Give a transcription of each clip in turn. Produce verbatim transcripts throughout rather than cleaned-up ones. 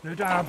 No dab.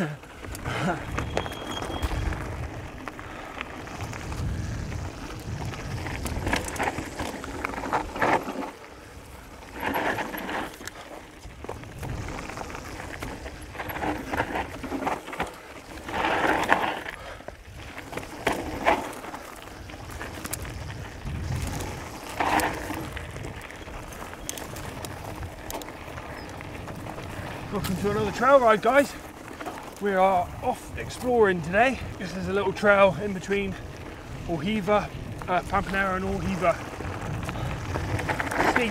Welcome to another trail ride, guys. We are off exploring today. This is a little trail in between Orhiva, uh, Pampanera and Orhiva. Steep,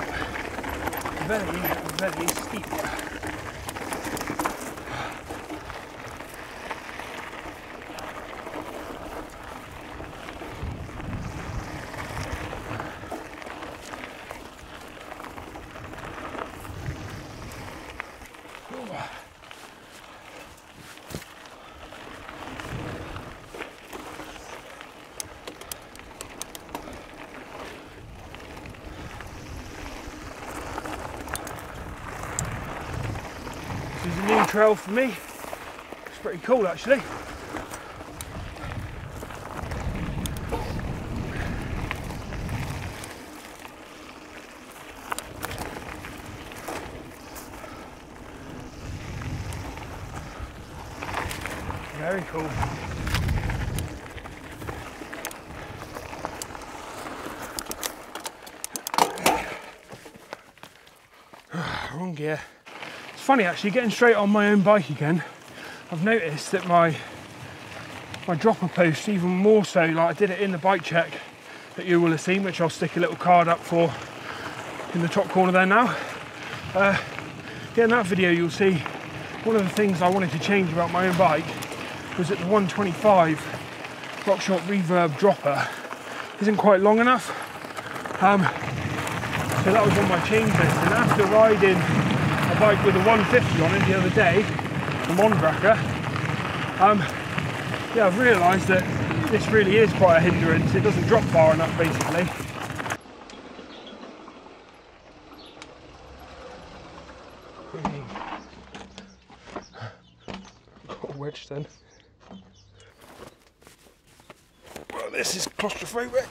very, very steep. This is a new trail for me. It's pretty cool actually. Very cool. Wrong gear. It's funny actually, getting straight on my own bike again. I've noticed that my my dropper post, even more so, like I did it in the bike check that you will have seen, which I'll stick a little card up for in the top corner there now. Uh, yeah, in that video you'll see one of the things I wanted to change about my own bike was that the one twenty-five RockShox Reverb dropper isn't quite long enough. Um, so that was on my change list, and after riding a bike with a one fifty on it the other day, the Mondraker, um, yeah, I've realised that this really is quite a hindrance. It doesn't drop far enough basically. Got a wedge then. Well, this is claustrophobic.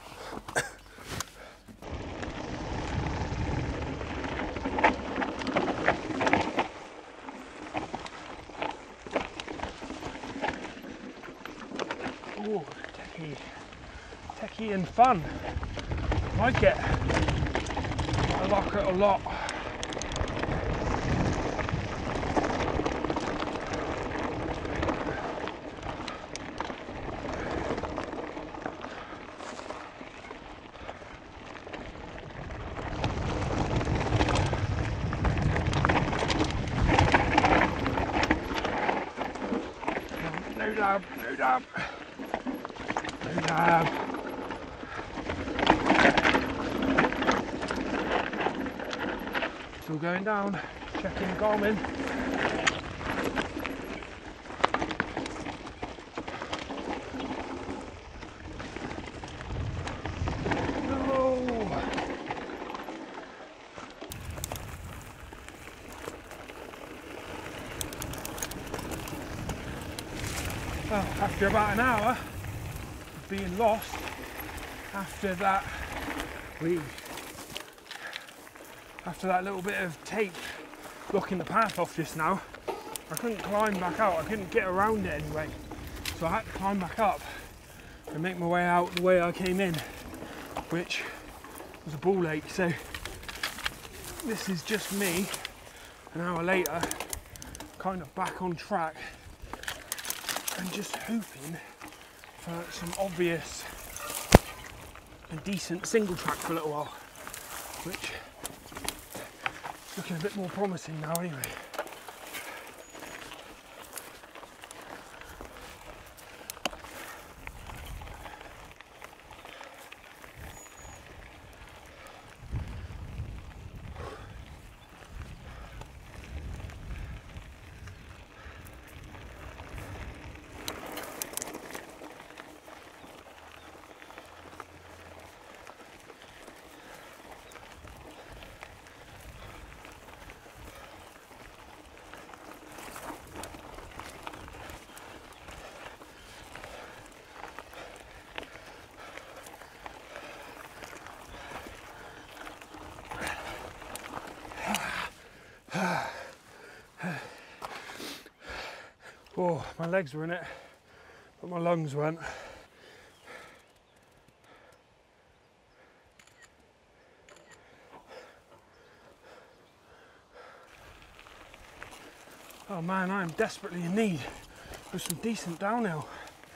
Oh, techie, techie and fun. I like it. I like it a lot. No dab, no dab. No dab. Still going down, checking Garmin. No. Well, after about an hour of being lost, after that, we, after that little bit of tape blocking the path off just now, I couldn't climb back out. I couldn't get around it anyway, so I had to climb back up and make my way out the way I came in, which was a ball ache. So this is just me, an hour later, kind of back on track. And just hoping for some obvious and decent single track for a little while, which is looking a bit more promising now anyway. Oh, my legs were in it, but my lungs weren't. Oh man, I am desperately in need of some decent downhill.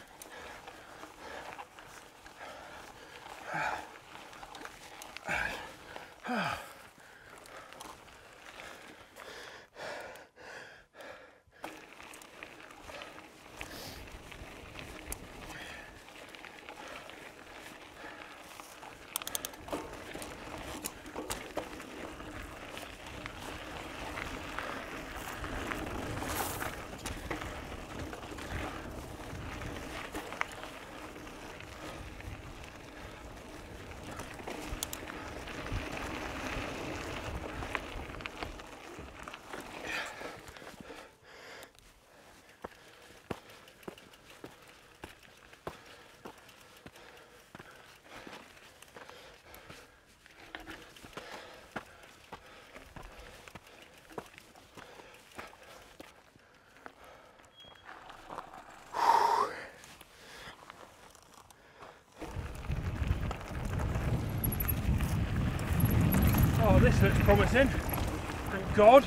Oh, this looks promising, thank God.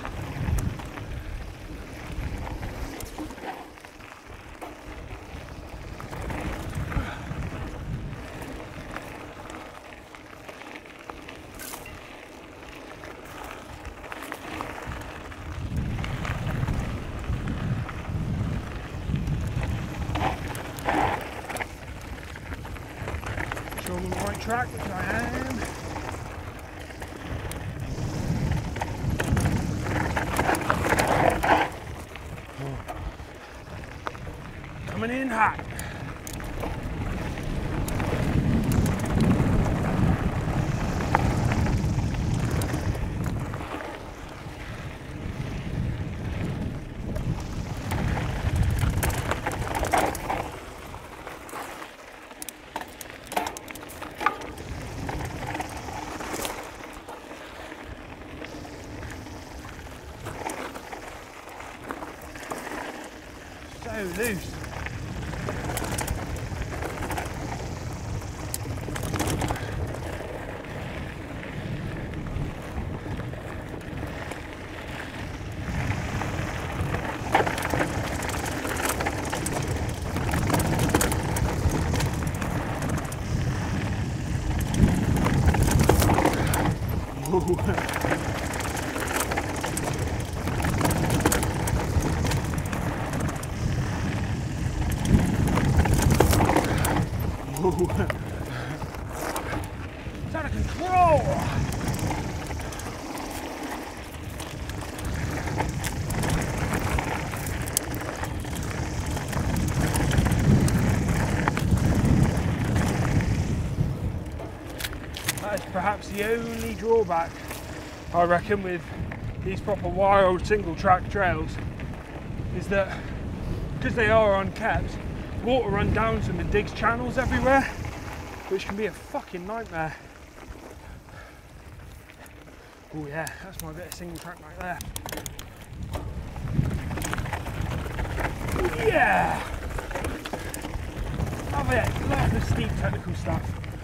Sure I'm on the right track, which I am. Coming in hot. So loose. It's out of control! That is perhaps the only drawback, I reckon, with these proper wild single track trails, is that because they are unkept, water run down them and digs channels everywhere, which can be a fucking nightmare. Oh yeah, that's my bit of single track right there. Yeah! Love it, love the steep technical stuff.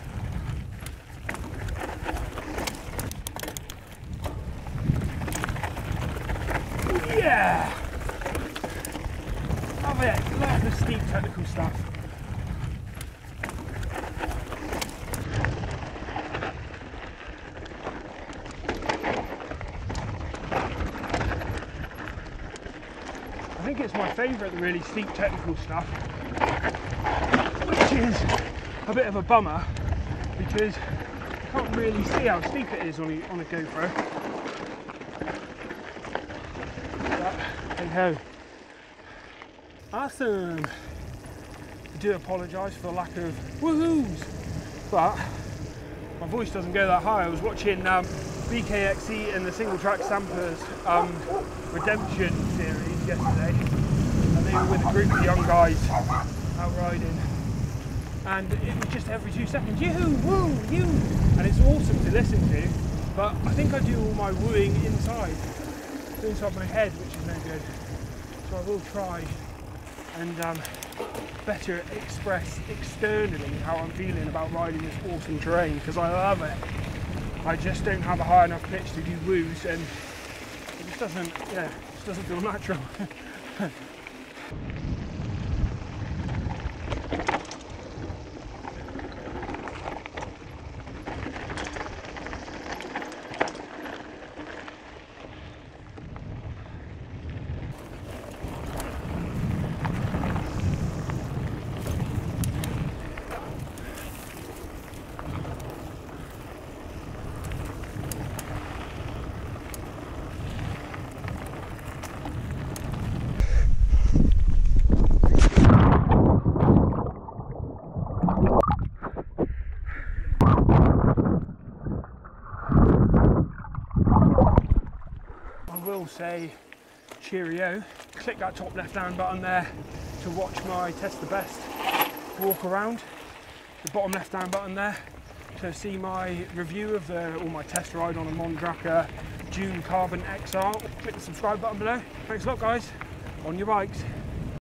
Yeah! Love it, love the steep technical stuff. I think it's my favourite, the really steep technical stuff, which is a bit of a bummer because you can't really see how steep it is on a, on a GoPro. But hey ho. Awesome. I do apologise for the lack of woohoos, but my voice doesn't go that high. I was watching um, B K X C and the Single Track Stampers um, Redemption series yesterday, and they were with a group of young guys out riding, and it was just every two seconds, yoo-hoo, woo, you, and it's awesome to listen to, but I think I do all my wooing inside, inside my head, which is no good, so I will try and um, better express externally how I'm feeling about riding this awesome terrain, because I love it. I just don't have a high enough pitch to do woos, and it just doesn't, yeah, it just doesn't feel natural. Say cheerio. Click that top left hand button there to watch my test the best walk around, the bottom left hand button there to see my review of the, or my test ride on a Mondraker Dune Carbon X R. Click the subscribe button below. Thanks a lot guys, on your bikes.